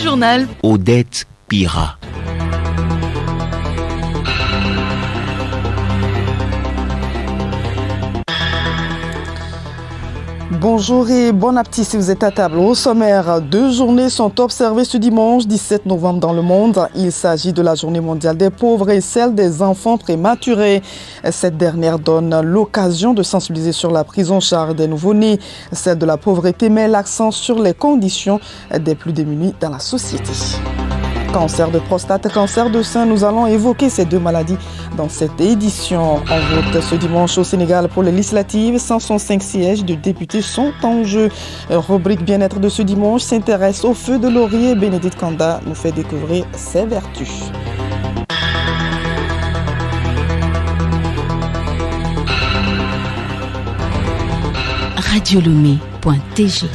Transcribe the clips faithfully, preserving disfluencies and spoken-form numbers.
journal. Odette Pira. Bonjour et bon appétit si vous êtes à table. Au sommaire, deux journées sont observées ce dimanche dix-sept novembre dans le monde. Il s'agit de la journée mondiale des pauvres et celle des enfants prématurés. Cette dernière donne l'occasion de sensibiliser sur la prise en charge des nouveau-nés. Celle de la pauvreté met l'accent sur les conditions des plus démunis dans la société. Cancer de prostate, cancer de sein, nous allons évoquer ces deux maladies dans cette édition. En vote ce dimanche au Sénégal pour les législatives, cent soixante-cinq sièges de députés sont en jeu. Rubrique bien-être de ce dimanche s'intéresse au feu de laurier. Bénédicte Kanda nous fait découvrir ses vertus. radiolomé point t g.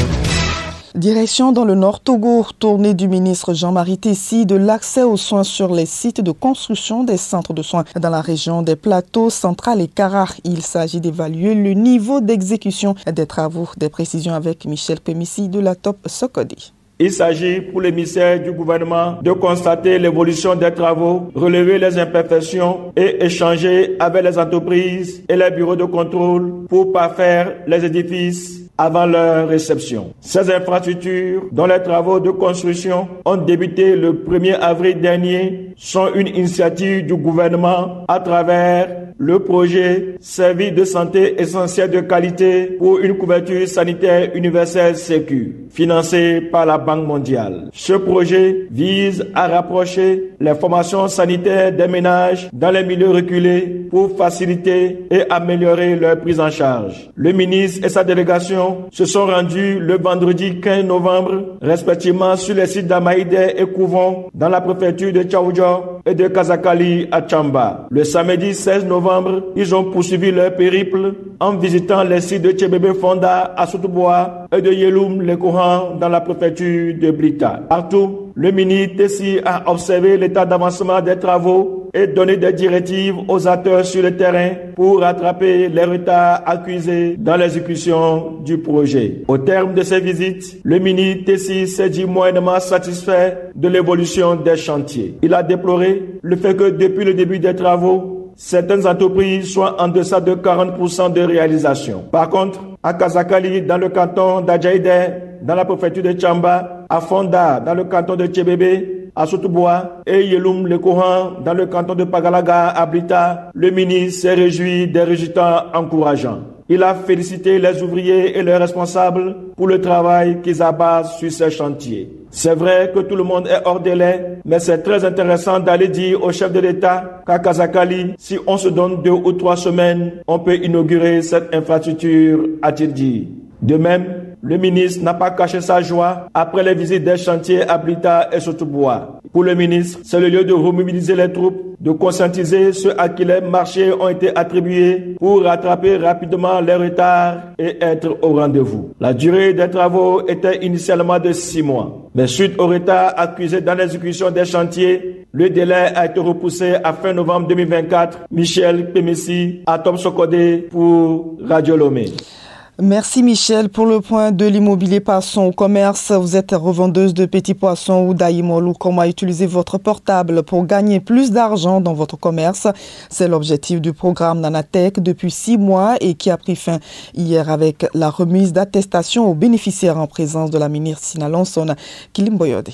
Direction dans le Nord Togo, tournée du ministre Jean-Marie Tessi de l'accès aux soins sur les sites de construction des centres de soins dans la région des Plateaux, Central et Kara. Il s'agit d'évaluer le niveau d'exécution des travaux. Des précisions avec Michel Pemissi de la Top Sokodi. Il s'agit pour l'émissaire du gouvernement de constater l'évolution des travaux, relever les imperfections et échanger avec les entreprises et les bureaux de contrôle pour parfaire les édifices avant leur réception. Ces infrastructures, dont les travaux de construction ont débuté le premier avril dernier, sont une initiative du gouvernement à travers le projet Service de santé essentiel de qualité pour une couverture sanitaire universelle sécure, financé par la Banque mondiale. Ce projet vise à rapprocher les formations sanitaires des ménages dans les milieux reculés pour faciliter et améliorer leur prise en charge. Le ministre et sa délégation se sont rendus le vendredi quinze novembre, respectivement sur les sites d'Amaïdé et Kouvon dans la préfecture de Tchaoudja et de Kazakali à Tchamba. Le samedi seize novembre, ils ont poursuivi leur périple en visitant les sites de Tchébébé Fonda à Soutoubois et de Yeloum les Courants dans la préfecture de Blita. Partout, le ministre Tessi a observé l'état d'avancement des travaux et donné des directives aux acteurs sur le terrain pour rattraper les retards accusés dans l'exécution du projet. Au terme de ces visites, le ministre Tessi s'est dit moyennement satisfait de l'évolution des chantiers. Il a déploré le fait que depuis le début des travaux, certaines entreprises soient en deçà de quarante pour cent de réalisation. Par contre, à Kazakali, dans le canton d'Adjaïdé, dans la préfecture de Tchamba, à Fonda, dans le canton de Tchébébé, à Soutoubois et Yeloum le Coran, dans le canton de Pagalaga, à Blita, le ministre s'est réjoui des résultats encourageants. Il a félicité les ouvriers et les responsables pour le travail qu'ils abattent sur ces chantiers. C'est vrai que tout le monde est hors délai, mais c'est très intéressant d'aller dire au chef de l'État qu'à Kazakali, si on se donne deux ou trois semaines, on peut inaugurer cette infrastructure, a-t-il dit. De même, le ministre n'a pas caché sa joie après les visites des chantiers à Blita et Soutoubois. Pour le ministre, c'est le lieu de remobiliser les troupes, de conscientiser ceux à qui les marchés ont été attribués pour rattraper rapidement les retards et être au rendez-vous. La durée des travaux était initialement de six mois. Mais suite au retard accusé dans l'exécution des chantiers, le délai a été repoussé à fin novembre deux mille vingt-quatre. Michel Pemissi, à Tom Sokodé pour Radio Lomé. Merci Michel. Pour le point de l'immobilier, passons au commerce. Vous êtes revendeuse de petits poissons ou d'aïmolou. Comment utiliser votre portable pour gagner plus d'argent dans votre commerce? C'est l'objectif du programme Nanatech depuis six mois et qui a pris fin hier avec la remise d'attestation aux bénéficiaires en présence de la ministre Sina Lonson Kilimboyode.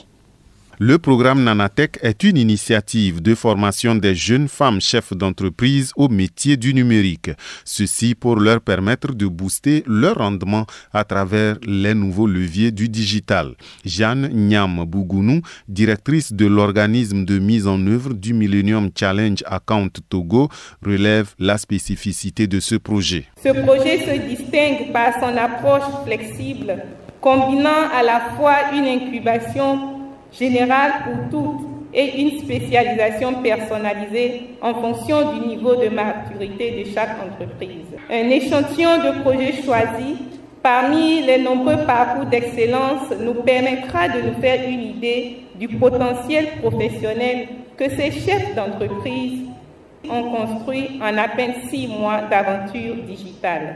Le programme Nanatech est une initiative de formation des jeunes femmes chefs d'entreprise au métier du numérique. Ceci pour leur permettre de booster leur rendement à travers les nouveaux leviers du digital. Jeanne Nyam Bougounou, directrice de l'organisme de mise en œuvre du Millennium Challenge Account Togo, relève la spécificité de ce projet. Ce projet se distingue par son approche flexible, combinant à la fois une incubation générale pour toutes et une spécialisation personnalisée en fonction du niveau de maturité de chaque entreprise. Un échantillon de projets choisis parmi les nombreux parcours d'excellence nous permettra de nous faire une idée du potentiel professionnel que ces chefs d'entreprise ont construit en à peine six mois d'aventure digitale.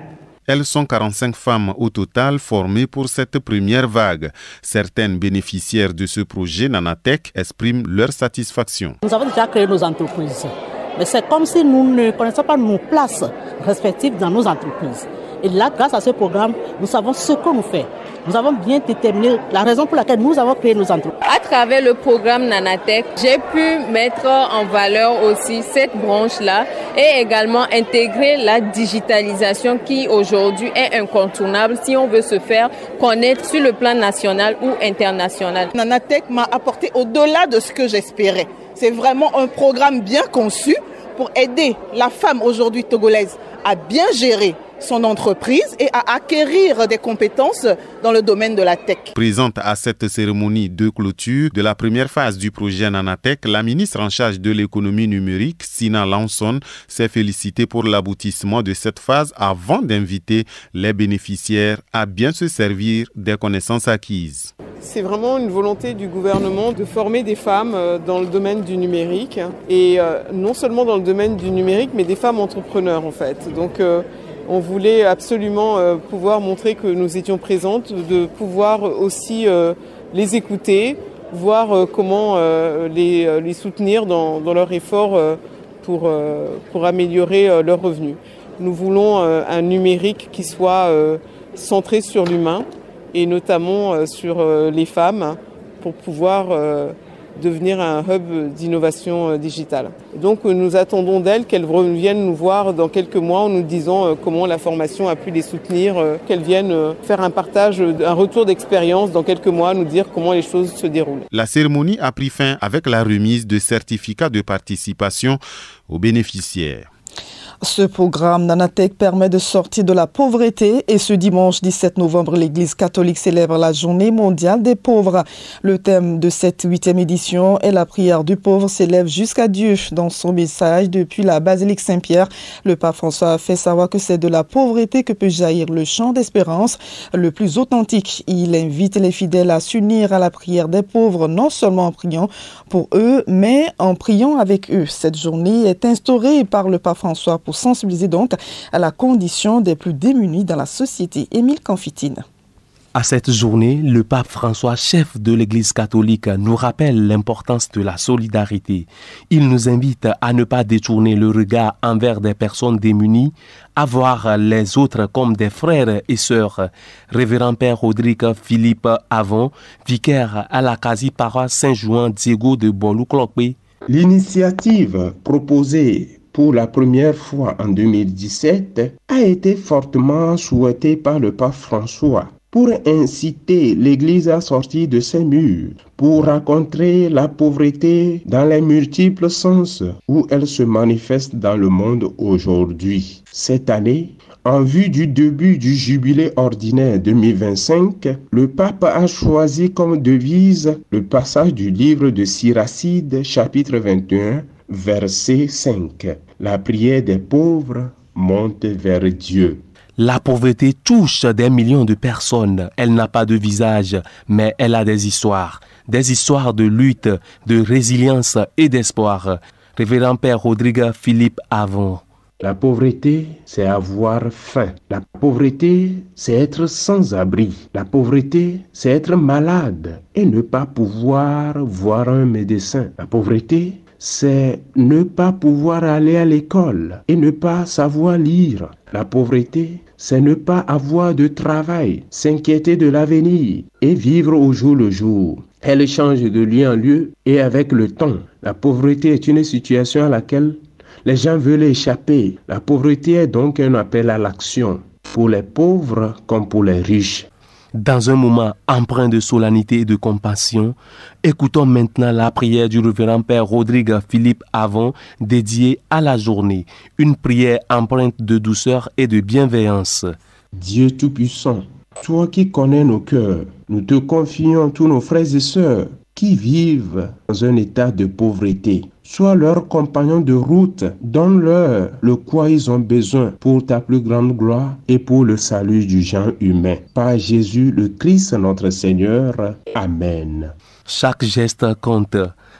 Elles sont quarante-cinq femmes au total formées pour cette première vague. Certaines bénéficiaires de ce projet Nanatech expriment leur satisfaction. Nous avons déjà créé nos entreprises, mais c'est comme si nous ne connaissions pas nos places respectives dans nos entreprises. Et là, grâce à ce programme, nous savons ce que nous faisons. Nous avons bien déterminé la raison pour laquelle nous avons créé nos entreprises. À travers le programme Nanatech, j'ai pu mettre en valeur aussi cette branche-là et également intégrer la digitalisation qui aujourd'hui est incontournable si on veut se faire connaître sur le plan national ou international. Nanatech m'a apporté au-delà de ce que j'espérais. C'est vraiment un programme bien conçu pour aider la femme aujourd'hui togolaise à bien gérer son entreprise et à acquérir des compétences dans le domaine de la tech. Présente à cette cérémonie de clôture de la première phase du projet Nanatech, la ministre en charge de l'économie numérique, Sina Lanson, s'est félicitée pour l'aboutissement de cette phase avant d'inviter les bénéficiaires à bien se servir des connaissances acquises. C'est vraiment une volonté du gouvernement de former des femmes dans le domaine du numérique et non seulement dans le domaine du numérique mais des femmes entrepreneurs en fait. Donc euh, on voulait absolument euh, pouvoir montrer que nous étions présentes, de pouvoir aussi euh, les écouter, voir euh, comment euh, les, euh, les soutenir dans, dans leur effort euh, pour, euh, pour améliorer euh, leurs revenus. Nous voulons euh, un numérique qui soit euh, centré sur l'humain et notamment euh, sur euh, les femmes pour pouvoir euh, devenir un hub d'innovation digitale. Donc nous attendons d'elles qu'elles reviennent nous voir dans quelques mois en nous disant comment la formation a pu les soutenir, qu'elles viennent faire un partage, un retour d'expérience dans quelques mois, nous dire comment les choses se déroulent. La cérémonie a pris fin avec la remise de certificats de participation aux bénéficiaires. Ce programme Nanatech permet de sortir de la pauvreté et ce dimanche dix-sept novembre, l'Église catholique célèbre la Journée mondiale des pauvres. Le thème de cette huitième édition est la prière du pauvre s'élève jusqu'à Dieu. Dans son message depuis la basilique Saint-Pierre, le pape François a fait savoir que c'est de la pauvreté que peut jaillir le chant d'espérance le plus authentique. Il invite les fidèles à s'unir à la prière des pauvres, non seulement en priant pour eux, mais en priant avec eux. Cette journée est instaurée par le pape François pour sensibiliser donc à la condition des plus démunis dans la société. Émile Confitine. À cette journée, le pape François, chef de l'Église catholique, nous rappelle l'importance de la solidarité. Il nous invite à ne pas détourner le regard envers des personnes démunies, à voir les autres comme des frères et sœurs. Révérend Père Rodrigue Philippe Avon, vicaire à la quasi-paroisse Saint-Jouan Diego de Bolou-Clopé. L'initiative proposée pour la première fois en deux mille dix-sept, a été fortement souhaitée par le pape François pour inciter l'Église à sortir de ses murs, pour rencontrer la pauvreté dans les multiples sens où elle se manifeste dans le monde aujourd'hui. Cette année, en vue du début du jubilé ordinaire deux mille vingt-cinq, le pape a choisi comme devise le passage du livre de Siracide, chapitre vingt et un, verset cinq. La prière des pauvres monte vers Dieu. La pauvreté touche des millions de personnes. Elle n'a pas de visage, mais elle a des histoires. Des histoires de lutte, de résilience et d'espoir. Révérend Père Rodrigue Philippe Avon. La pauvreté, c'est avoir faim. La pauvreté, c'est être sans abri. La pauvreté, c'est être malade et ne pas pouvoir voir un médecin. La pauvreté, c'est ne pas pouvoir aller à l'école et ne pas savoir lire. La pauvreté, c'est ne pas avoir de travail, s'inquiéter de l'avenir et vivre au jour le jour. Elle change de lieu en lieu et avec le temps. La pauvreté est une situation à laquelle les gens veulent échapper. La pauvreté est donc un appel à l'action, pour les pauvres comme pour les riches. Dans un moment empreint de solennité et de compassion, écoutons maintenant la prière du révérend Père Rodrigue Philippe Avon dédiée à la journée. Une prière empreinte de douceur et de bienveillance. Dieu Tout-Puissant, toi qui connais nos cœurs, nous te confions tous nos frères et sœurs qui vivent dans un état de pauvreté. Sois leurs compagnons de route, donne-leur le quoi ils ont besoin pour ta plus grande gloire et pour le salut du genre humain. Par Jésus le Christ notre Seigneur. Amen. Chaque geste compte.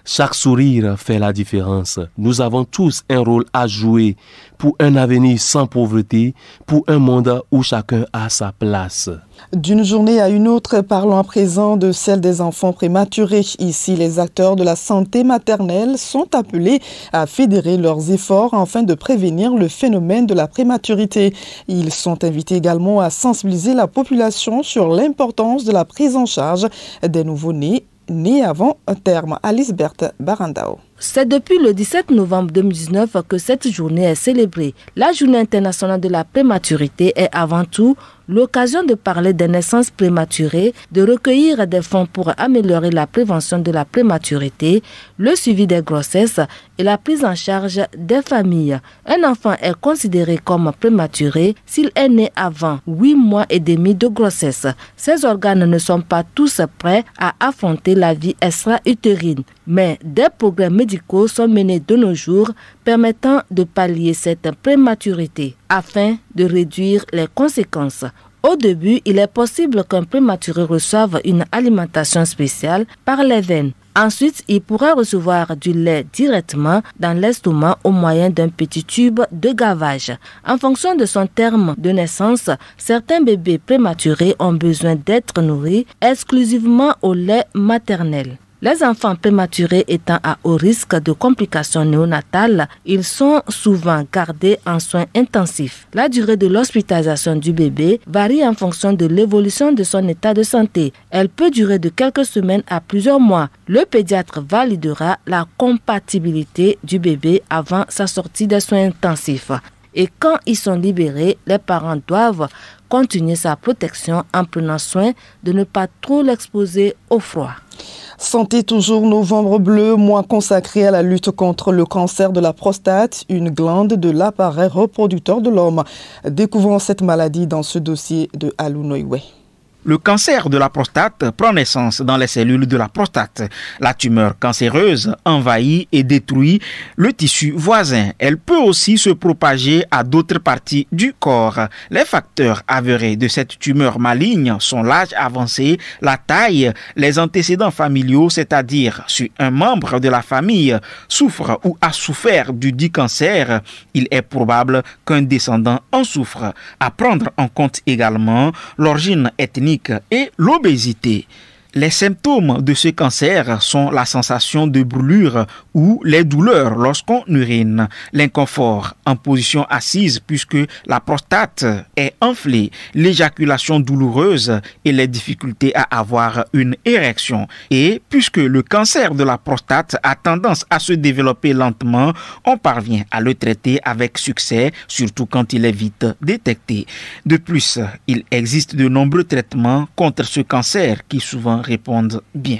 Chaque sourire fait la différence. Nous avons tous un rôle à jouer pour un avenir sans pauvreté, pour un monde où chacun a sa place. D'une journée à une autre, parlons à présent de celle des enfants prématurés. Ici, les acteurs de la santé maternelle sont appelés à fédérer leurs efforts afin de prévenir le phénomène de la prématurité. Ils sont invités également à sensibiliser la population sur l'importance de la prise en charge des nouveau-nés nés avant un terme. Alice Berthe Barandao. C'est depuis le dix-sept novembre deux mille dix-neuf que cette journée est célébrée. La Journée internationale de la prématurité est avant tout l'occasion de parler des naissances prématurées, de recueillir des fonds pour améliorer la prévention de la prématurité, le suivi des grossesses et la prise en charge des familles. Un enfant est considéré comme prématuré s'il est né avant huit mois et demi de grossesse. Ses organes ne sont pas tous prêts à affronter la vie extra-utérine, mais des progrès médicaux sont menés de nos jours permettant de pallier cette prématurité afin de réduire les conséquences. Au début, il est possible qu'un prématuré reçoive une alimentation spéciale par les veines. Ensuite, il pourra recevoir du lait directement dans l'estomac au moyen d'un petit tube de gavage. En fonction de son terme de naissance, certains bébés prématurés ont besoin d'être nourris exclusivement au lait maternel. Les enfants prématurés étant à haut risque de complications néonatales, ils sont souvent gardés en soins intensifs. La durée de l'hospitalisation du bébé varie en fonction de l'évolution de son état de santé. Elle peut durer de quelques semaines à plusieurs mois. Le pédiatre validera la compatibilité du bébé avant sa sortie des soins intensifs. Et quand ils sont libérés, les parents doivent continuer sa protection en prenant soin de ne pas trop l'exposer au froid. Santé toujours, Novembre bleu, mois consacré à la lutte contre le cancer de la prostate, une glande de l'appareil reproducteur de l'homme. Découvrons cette maladie dans ce dossier de Alou Noïwe. Le cancer de la prostate prend naissance dans les cellules de la prostate. La tumeur cancéreuse envahit et détruit le tissu voisin. Elle peut aussi se propager à d'autres parties du corps. Les facteurs avérés de cette tumeur maligne sont l'âge avancé, la taille, les antécédents familiaux, c'est-à-dire si un membre de la famille souffre ou a souffert du dit cancer, il est probable qu'un descendant en souffre. À prendre en compte également l'origine ethnique et l'obésité. Les symptômes de ce cancer sont la sensation de brûlure ou les douleurs lorsqu'on urine, l'inconfort en position assise puisque la prostate est enflée, l'éjaculation douloureuse et les difficultés à avoir une érection. Et puisque le cancer de la prostate a tendance à se développer lentement, on parvient à le traiter avec succès, surtout quand il est vite détecté. De plus, il existe de nombreux traitements contre ce cancer qui souvent répondent bien.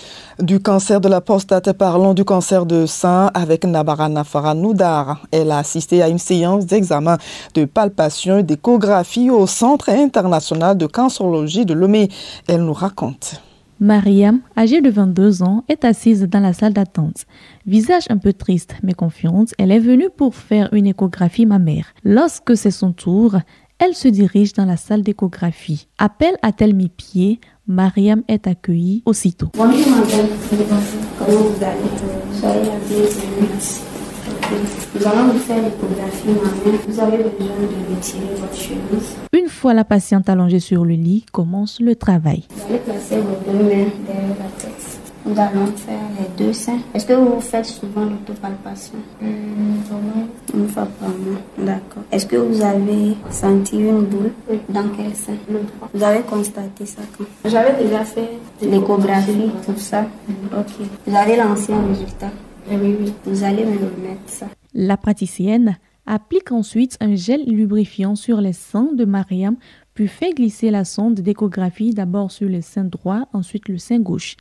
Du cancer de la prostate, parlons du cancer de sein avec Nabarana Faranoudar. Elle a assisté à une séance d'examen de palpation et d'échographie au Centre international de cancérologie de Lomé. Elle nous raconte. Mariam, âgée de vingt-deux ans, est assise dans la salle d'attente. Visage un peu triste mais confiante, elle est venue pour faire une échographie mammaire. Lorsque c'est son tour, elle se dirige dans la salle d'échographie. À peine a-t-elle mis pied, Mariam est accueillie aussitôt. Bonjour madame, comment vous allez? Soyez la bienvenue. Nous allons vous faire l'échographie mammaire. Vous avez besoin de retirer votre chemise. Une fois la patiente allongée sur le lit, commence le travail. Vous allez placer vos deux mains derrière la tête. Nous allons faire les deux seins. Est-ce que vous faites souvent l'autopalpation? Mmh, Une fois par mois. D'accord. Est-ce que vous avez senti une boule? Oui. Dans quel sein? Le droit. Vous avez constaté ça quand? J'avais déjà fait l'échographie, tout ça. Mmh. Ok. Vous avez l'ancien résultat? Oui, oui. Vous allez me remettre ça. La praticienne applique ensuite un gel lubrifiant sur les seins de Mariam, puis fait glisser la sonde d'échographie d'abord sur le sein droit, ensuite le sein gauche.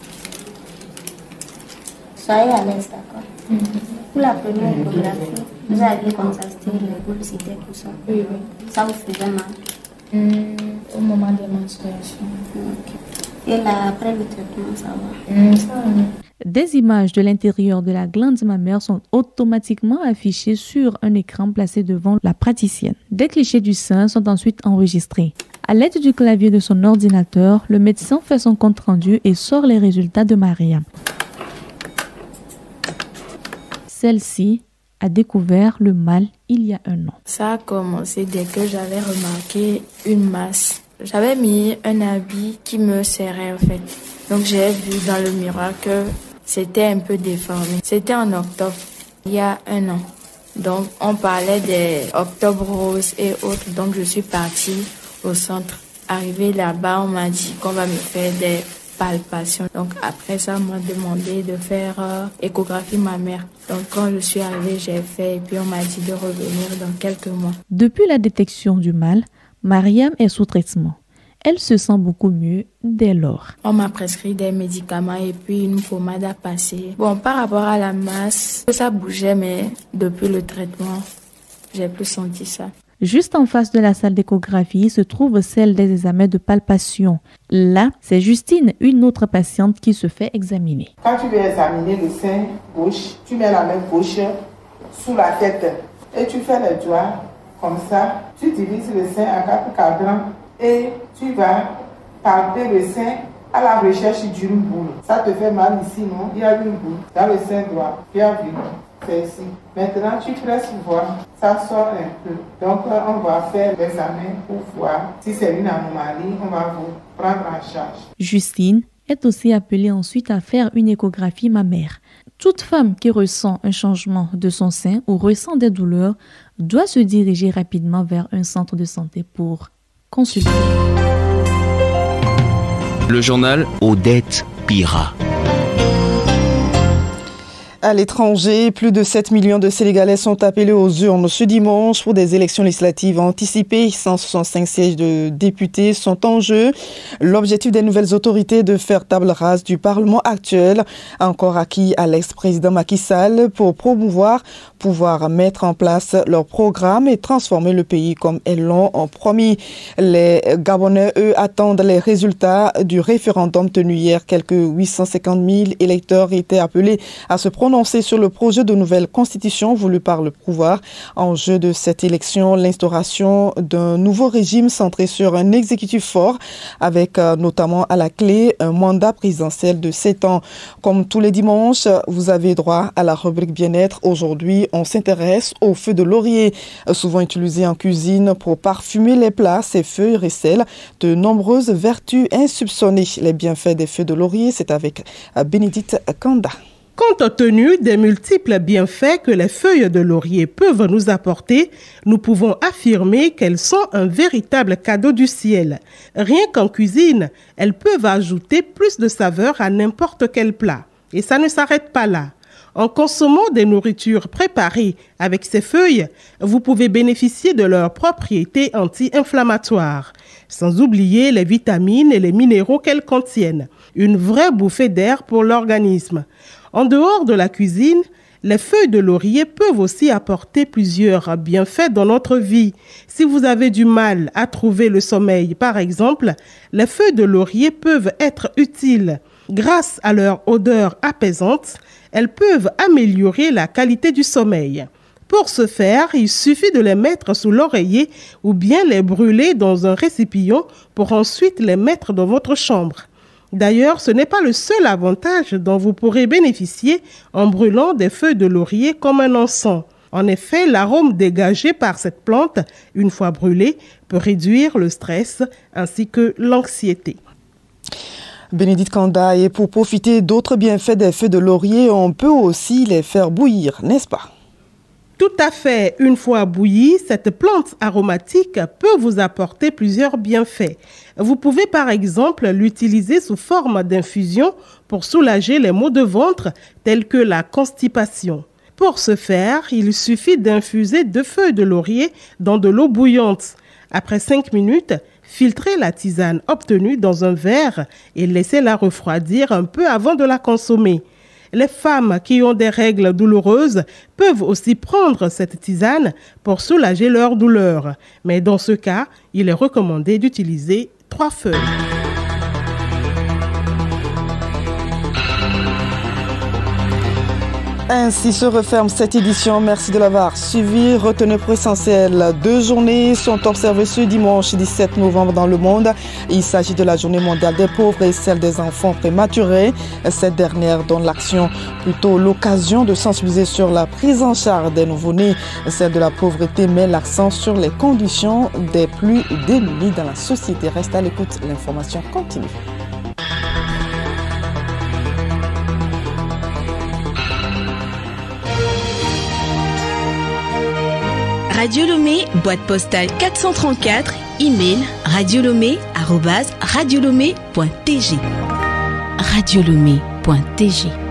Soyez à l'aise, d'accord. Mm-hmm. Pour la première échographie, vous aviez constaté les boules, c'était tout ça. Oui, oui. Ça vous faisait mal? Mm, au moment des menstruations. Okay. Et là, après le traitement, ça va? Mm, ça va. Des images de l'intérieur de la glande mammaire sont automatiquement affichées sur un écran placé devant la praticienne. Des clichés du sein sont ensuite enregistrés. À l'aide du clavier de son ordinateur, le médecin fait son compte rendu et sort les résultats de Mariam. Celle-ci a découvert le mal il y a un an. Ça a commencé dès que j'avais remarqué une masse. J'avais mis un habit qui me serrait en fait. Donc j'ai vu dans le miroir que c'était un peu déformé. C'était en octobre, il y a un an. Donc on parlait des octobre roses et autres. Donc je suis partie au centre. Arrivée là-bas, on m'a dit qu'on va me faire des palpations. Donc après ça, on m'a demandé de faire euh, échographie mammaire. Donc quand je suis arrivée, j'ai fait et puis on m'a dit de revenir dans quelques mois. Depuis la détection du mal, Mariam est sous traitement. Elle se sent beaucoup mieux dès lors. On m'a prescrit des médicaments et puis une pommade à passer. Bon, par rapport à la masse, ça bougeait, mais depuis le traitement, j'ai plus senti ça. Juste en face de la salle d'échographie se trouve celle des examens de palpation. Là, c'est Justine, une autre patiente, qui se fait examiner. Quand tu veux examiner le sein gauche, tu mets la main gauche sous la tête et tu fais les doigts comme ça. Tu divises le sein en quatre cadrans et tu vas palper le sein à la recherche d'une boule. Ça te fait mal ici, non? Il y a une boule dans le sein droit. Bien vu. C'est ici. Maintenant, tu presses voir, ça sort un peu. Donc, on va faire l'examen pour voir si c'est une anomalie. On va vous prendre en charge. Justine est aussi appelée ensuite à faire une échographie mammaire. Toute femme qui ressent un changement de son sein ou ressent des douleurs doit se diriger rapidement vers un centre de santé pour consulter. Le journal Odette Pira. À l'étranger, plus de sept millions de Sénégalais sont appelés aux urnes ce dimanche pour des élections législatives anticipées. cent soixante-cinq sièges de députés sont en jeu. L'objectif des nouvelles autorités est de faire table rase du Parlement actuel, encore acquis à l'ex-président Macky Sall, pour promouvoir, pouvoir mettre en place leur programme et transformer le pays comme elles l'ont promis. Les Gabonais, eux, attendent les résultats du référendum tenu hier. Quelques huit cent cinquante mille électeurs étaient appelés à se prononcer sur le projet de nouvelle constitution voulu par le pouvoir. En jeu de cette élection, l'instauration d'un nouveau régime centré sur un exécutif fort, avec euh, notamment à la clé un mandat présidentiel de sept ans. Comme tous les dimanches, vous avez droit à la rubrique bien-être. Aujourd'hui, on s'intéresse aux feuilles de laurier, souvent utilisées en cuisine pour parfumer les plats. Ces feuilles recèlent de nombreuses vertus insoupçonnées. Les bienfaits des feuilles de laurier, c'est avec Bénédicte Kanda. Compte tenu des multiples bienfaits que les feuilles de laurier peuvent nous apporter, nous pouvons affirmer qu'elles sont un véritable cadeau du ciel. Rien qu'en cuisine, elles peuvent ajouter plus de saveur à n'importe quel plat. Et ça ne s'arrête pas là. En consommant des nourritures préparées avec ces feuilles, vous pouvez bénéficier de leurs propriétés anti-inflammatoires, sans oublier les vitamines et les minéraux qu'elles contiennent. Une vraie bouffée d'air pour l'organisme. En dehors de la cuisine, les feuilles de laurier peuvent aussi apporter plusieurs bienfaits dans notre vie. Si vous avez du mal à trouver le sommeil, par exemple, les feuilles de laurier peuvent être utiles. Grâce à leur odeur apaisante, elles peuvent améliorer la qualité du sommeil. Pour ce faire, il suffit de les mettre sous l'oreiller ou bien les brûler dans un récipient pour ensuite les mettre dans votre chambre. D'ailleurs, ce n'est pas le seul avantage dont vous pourrez bénéficier en brûlant des feuilles de laurier comme un encens. En effet, l'arôme dégagé par cette plante, une fois brûlée, peut réduire le stress ainsi que l'anxiété. Bénédicte Kanda, et pour profiter d'autres bienfaits des feuilles de laurier, on peut aussi les faire bouillir, n'est-ce pas? Tout à fait. Une fois bouillie, cette plante aromatique peut vous apporter plusieurs bienfaits. Vous pouvez par exemple l'utiliser sous forme d'infusion pour soulager les maux de ventre tels que la constipation. Pour ce faire, il suffit d'infuser deux feuilles de laurier dans de l'eau bouillante. Après cinq minutes, filtrez la tisane obtenue dans un verre et laissez-la refroidir un peu avant de la consommer. Les femmes qui ont des règles douloureuses peuvent aussi prendre cette tisane pour soulager leurs douleurs. Mais dans ce cas, il est recommandé d'utiliser trois feuilles. Ainsi se referme cette édition. Merci de l'avoir suivi. Retenez pour essentiel, deux journées sont observées ce dimanche dix-sept novembre dans le monde. Il s'agit de la journée mondiale des pauvres et celle des enfants prématurés. Cette dernière donne l'action plutôt l'occasion de sensibiliser sur la prise en charge des nouveau-nés. Celle de la pauvreté met l'accent sur les conditions des plus démunis dans la société. Reste à l'écoute, l'information continue. Radio Lomé, boîte postale quatre cent trente-quatre, email radiolomé arobase radiolomé point t g. radiolomé point t g